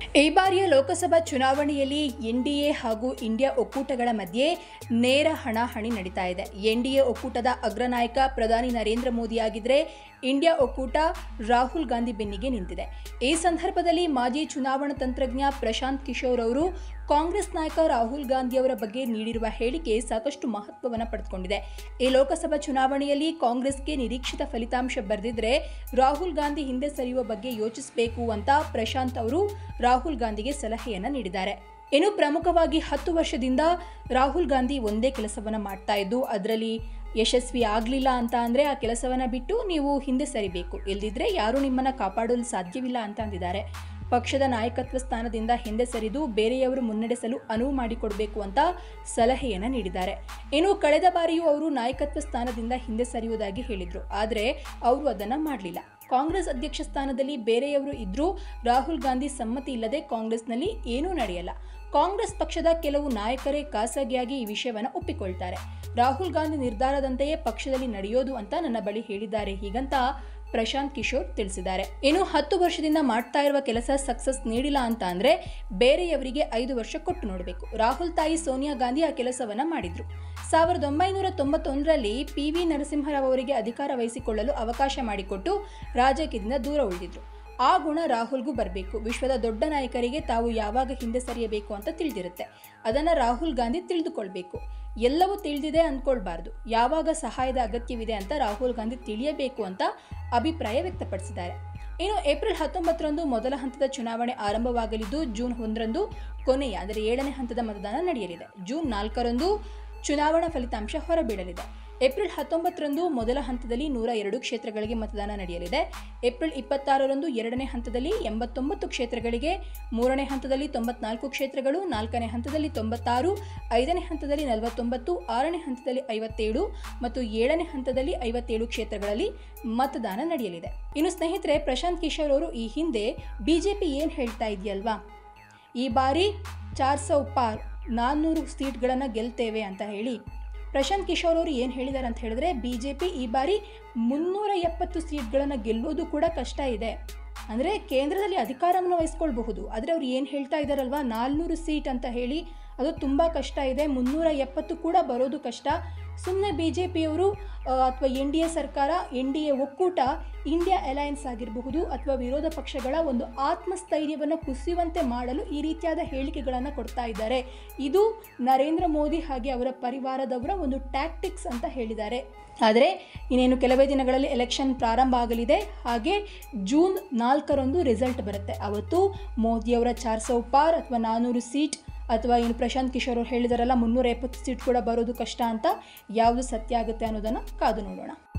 ಈ ಬಾರಿಯ ಲೋಕಸಭಾ ಚುನಾವಣೆಯಲ್ಲಿ ಎನ್ಡಿಎ ಹಾಗೂ ಇಂಡಿಯಾ ಒಕ್ಕೂಟಗಳ ಮಧ್ಯೆ ನೇರ ಹಣಾಹಣಿ ನಡೀತಾ ಇದೆ. ಎನ್ಡಿಎ ಒಕ್ಕೂಟದ ಅಗ್ರನಾಯಕ ಪ್ರಧಾನಿ ನರೇಂದ್ರ ಮೋದಿ ಆಗಿದ್ರೆ, ಇಂಡಿಯಾ ಒಕ್ಕೂಟ ರಾಹುಲ್ ಗಾಂಧಿ ಬೆನ್ನಿಗೆ ನಿಂತಿದೆ. ಈ ಸಂದರ್ಭದಲ್ಲಿ ಮಾಜಿ ಚುನಾವಣಾ ತಂತ್ರಜ್ಞ ಪ್ರಶಾಂತ್ ಕಿಶೋರ್ ಅವರು ಕಾಂಗ್ರೆಸ್ ನಾಯಕ ರಾಹುಲ್ ಗಾಂಧಿ ಅವರ ಬಗ್ಗೆ ನೀಡಿರುವ ಹೇಳಿಕೆ ಸಾಕಷ್ಟು ಮಹತ್ವವನ್ನು ಪಡೆದುಕೊಂಡಿದೆ. ಈ ಲೋಕಸಭಾ ಚುನಾವಣೆಯಲ್ಲಿ ಕಾಂಗ್ರೆಸ್ಗೆ ನಿರೀಕ್ಷಿತ ಫಲಿತಾಂಶ ಬರೆದಿದ್ರೆ ರಾಹುಲ್ ಗಾಂಧಿ ಹಿಂದೆ ಸರಿಯುವ ಬಗ್ಗೆ ಯೋಚಿಸಬೇಕು ಅಂತ ಪ್ರಶಾಂತ್ ಅವರು ರಾಹುಲ್ ಗಾಂಧಿಗೆ ಸಲಹೆಯನ್ನು ನೀಡಿದ್ದಾರೆ. ಇನ್ನು ಪ್ರಮುಖವಾಗಿ 10 ವರ್ಷದಿಂದ ರಾಹುಲ್ ಗಾಂಧಿ ಒಂದೇ ಕೆಲಸವನ್ನು ಮಾಡ್ತಾ ಇದ್ದು, ಅದರಲ್ಲಿ ಯಶಸ್ವಿ ಆಗಲಿಲ್ಲ ಅಂತ ಅಂದರೆ ಆ ಕೆಲಸವನ್ನು ಬಿಟ್ಟು ನೀವು ಹಿಂದೆ ಸರಿಬೇಕು, ಇಲ್ಲದಿದ್ದರೆ ಯಾರೂ ನಿಮ್ಮನ್ನು ಕಾಪಾಡಲು ಸಾಧ್ಯವಿಲ್ಲ ಅಂತ ಅಂದಿದ್ದಾರೆ. ಪಕ್ಷದ ನಾಯಕತ್ವ ಸ್ಥಾನದಿಂದ ಹಿಂದೆ ಸರಿದು ಬೇರೆಯವರು ಮುನ್ನಡೆಸಲು ಅನುವು ಮಾಡಿಕೊಡಬೇಕು ಅಂತ ಸಲಹೆಯನ್ನು ನೀಡಿದ್ದಾರೆ. ಇನ್ನು ಕಳೆದ ಬಾರಿಯೂ ಅವರು ನಾಯಕತ್ವ ಸ್ಥಾನದಿಂದ ಹಿಂದೆ ಸರಿಯುವುದಾಗಿ ಹೇಳಿದರು, ಆದರೆ ಅವರು ಅದನ್ನು ಮಾಡಲಿಲ್ಲ. ಕಾಂಗ್ರೆಸ್ ಅಧ್ಯಕ್ಷ ಸ್ಥಾನದಲ್ಲಿ ಬೇರೆಯವರು ಇದ್ರೂ ರಾಹುಲ್ ಗಾಂಧಿ ಸಮ್ಮತಿ ಇಲ್ಲದೆ ಕಾಂಗ್ರೆಸ್ನಲ್ಲಿ ಏನೂ ನಡೆಯಲ್ಲ. ಕಾಂಗ್ರೆಸ್ ಪಕ್ಷದ ಕೆಲವು ನಾಯಕರೇ ಖಾಸಗಿಯಾಗಿ ಈ ವಿಷಯವನ್ನು ಒಪ್ಪಿಕೊಳ್ತಾರೆ. ರಾಹುಲ್ ಗಾಂಧಿ ನಿರ್ಧಾರದಂತೆಯೇ ಪಕ್ಷದಲ್ಲಿ ನಡೆಯೋದು ಅಂತ ನನ್ನ ಬಳಿ ಹೇಳಿದ್ದಾರೆ, ಹೀಗಂತ ಪ್ರಶಾಂತ್ ಕಿಶೋರ್ ತಿಳಿಸಿದ್ದಾರೆ. ಇನ್ನು 10 ವರ್ಷದಿಂದ ಮಾಡ್ತಾ ಇರುವ ಕೆಲಸ ಸಕ್ಸಸ್ ನೀಡಿಲ್ಲ ಅಂತ ಅಂದ್ರೆ ಬೇರೆಯವರಿಗೆ 5 ವರ್ಷ ಕೊಟ್ಟು ನೋಡಬೇಕು. ರಾಹುಲ್ ತಾಯಿ ಸೋನಿಯಾ ಗಾಂಧಿ ಆ ಕೆಲಸವನ್ನ ಮಾಡಿದ್ರು. 1991ರಲ್ಲಿ PV ನರಸಿಂಹರಾವ್ ಅವರಿಗೆ ಅಧಿಕಾರ ವಹಿಸಿಕೊಳ್ಳಲು ಅವಕಾಶ ಮಾಡಿಕೊಟ್ಟು ರಾಜಕೀಯದಿಂದ ದೂರ ಉಳಿದಿದ್ರು. ಆ ಗುಣ ರಾಹುಲ್ಗೂ ಬರಬೇಕು. ವಿಶ್ವದ ದೊಡ್ಡ ನಾಯಕರಿಗೆ ತಾವು ಯಾವಾಗ ಹಿಂದೆ ಸರಿಯಬೇಕು ಅಂತ ತಿಳಿದಿರುತ್ತೆ. ಅದನ್ನು ರಾಹುಲ್ ಗಾಂಧಿ ತಿಳಿದುಕೊಳ್ಬೇಕು. ಎಲ್ಲವೂ ತಿಳಿದಿದೆ ಅಂದ್ಕೊಳ್ಬಾರ್ದು. ಯಾವಾಗ ಸಹಾಯದ ಅಗತ್ಯವಿದೆ ಅಂತ ರಾಹುಲ್ ಗಾಂಧಿ ತಿಳಿಯಬೇಕು ಅಂತ ಅಭಿಪ್ರಾಯ ವ್ಯಕ್ತಪಡಿಸಿದ್ದಾರೆ. ಇನ್ನು ಏಪ್ರಿಲ್ 19ರಂದು ಮೊದಲ ಹಂತದ ಚುನಾವಣೆ ಆರಂಭವಾಗಲಿದ್ದು, ಜೂನ್ 1ರಂದು ಕೊನೆಯ ಅಂದರೆ 7ನೇ ಹಂತದ ಮತದಾನ ನಡೆಯಲಿದೆ. ಜೂನ್ 4ರಂದು ಚುನಾವಣಾ ಫಲಿತಾಂಶ ಹೊರಬೀಳಲಿದೆ. ಏಪ್ರಿಲ್ 19ರಂದು ಮೊದಲ ಹಂತದಲ್ಲಿ 102 ಕ್ಷೇತ್ರಗಳಿಗೆ ಮತದಾನ ನಡೆಯಲಿದೆ. ಏಪ್ರಿಲ್ 26ರಂದು 2ನೇ ಹಂತದಲ್ಲಿ 89 ಕ್ಷೇತ್ರಗಳಿಗೆ, 3ನೇ ಹಂತದಲ್ಲಿ 94 ಕ್ಷೇತ್ರಗಳು, 4ನೇ ಹಂತದಲ್ಲಿ 96, 5ನೇ ಹಂತದಲ್ಲಿ 49, 6ನೇ ಹಂತದಲ್ಲಿ 57 ಮತ್ತು 7ನೇ ಹಂತದಲ್ಲಿ 57 ಕ್ಷೇತ್ರಗಳಲ್ಲಿ ಮತದಾನ ನಡೆಯಲಿದೆ. ಇನ್ನು ಸ್ನೇಹಿತರೆ, ಪ್ರಶಾಂತ್ ಕಿಶೋರ್ ಅವರು ಈ ಹಿಂದೆ ಬಿಜೆಪಿ ಏನು ಹೇಳ್ತಾ ಇದೆಯಲ್ವಾ, ಈ ಬಾರಿ 400 ಪಾರ್ 400 ಸೀಟ್ಗಳನ್ನು ಗೆಲ್ತೇವೆ ಅಂತ ಹೇಳಿ ಪ್ರಶಾಂತ್ ಕಿಶೋರ್ ಅವರು ಏನು ಹೇಳಿದ್ದಾರೆ ಅಂತ ಹೇಳಿದ್ರೆ, ಬಿಜೆಪಿ ಈ ಬಾರಿ 370 ಸೀಟ್ಗಳನ್ನು ಗೆಲ್ಲೋದು ಕೂಡ ಕಷ್ಟ ಇದೆ. ಅಂದರೆ ಕೇಂದ್ರದಲ್ಲಿ ಅಧಿಕಾರವನ್ನು ವಹಿಸ್ಕೊಳ್ಬಹುದು, ಆದರೆ ಅವ್ರು ಏನು ಹೇಳ್ತಾ ಇದ್ದಾರಲ್ವಾ 400 ಸೀಟ್ ಅಂತ ಹೇಳಿ, ಅದು ತುಂಬ ಕಷ್ಟ ಇದೆ. 370 ಕೂಡ ಬರೋದು ಕಷ್ಟ. ಸುಮ್ಮನೆ ಬಿಜೆಪಿಯವರು ಅಥವಾ NDA ಸರ್ಕಾರ, NDA ಒಕ್ಕೂಟ, ಇಂಡಿಯಾ ಅಲಯನ್ಸ್ ಆಗಿರಬಹುದು ಅಥವಾ ವಿರೋಧ ಪಕ್ಷಗಳ ಒಂದು ಆತ್ಮಸ್ಥೈರ್ಯವನ್ನು ಕುಸಿಯುವಂತೆ ಮಾಡಲು ಈ ರೀತಿಯಾದ ಹೇಳಿಕೆಗಳನ್ನು ಕೊಡ್ತಾ ಇದ್ದಾರೆ. ಇದು ನರೇಂದ್ರ ಮೋದಿ ಹಾಗೆ ಅವರ ಪರಿವಾರದವರ ಒಂದು ಟ್ಯಾಕ್ಟಿಕ್ಸ್ ಅಂತ ಹೇಳಿದ್ದಾರೆ. ಆದರೆ ಇನ್ನೇನು ಕೆಲವೇ ದಿನಗಳಲ್ಲಿ ಎಲೆಕ್ಷನ್ ಪ್ರಾರಂಭ ಆಗಲಿದೆ. ಹಾಗೆ ಜೂನ್ 4ರಂದು ರಿಸಲ್ಟ್ ಬರುತ್ತೆ. ಅವತ್ತು ಮೋದಿಯವರ 400 ಪಾರ್ ಅಥವಾ 400 ಸೀಟ್ ಅಥವಾ ಏನು ಪ್ರಶಾಂತ್ ಕಿಶೋರ್ ಅವರು ಹೇಳಿದಾರಲ್ಲ 370 ಸೀಟ್ ಕೂಡ ಬರೋದು ಕಷ್ಟ ಅಂತ, ಯಾವುದು ಸತ್ಯ ಆಗುತ್ತೆ ಅನ್ನೋದನ್ನು ಕಾದು ನೋಡೋಣ.